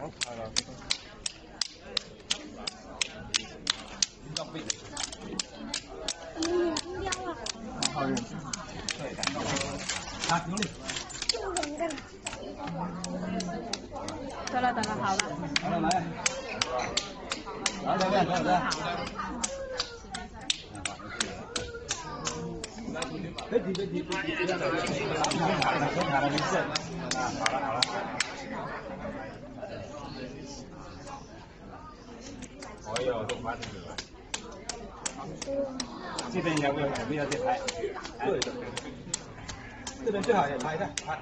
好运。啊，用力。 得了，好了。 好了，来。来这边，这边。别提，好了，没事。好了。哎呦，都发出来了。这边要不要再拍？对。这边最好也拍一下，拍。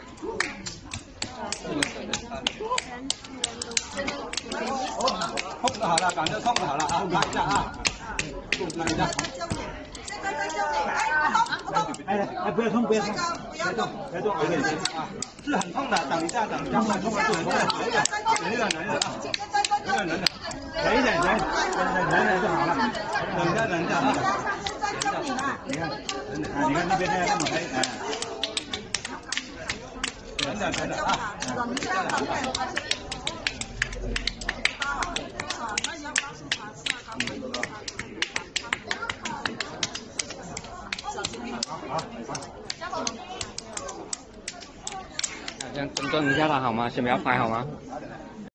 冲就好了，感觉冲就好了啊！拍一下啊，拍一下。哎，不要冲，别动，啊！是很痛的，等一下，冲了，是很痛的，忍着啊，忍着，忍一点就好了，忍着啊。你看那边这么黑，忍着啊。好。 先等一下他好吗？先不要拍好吗？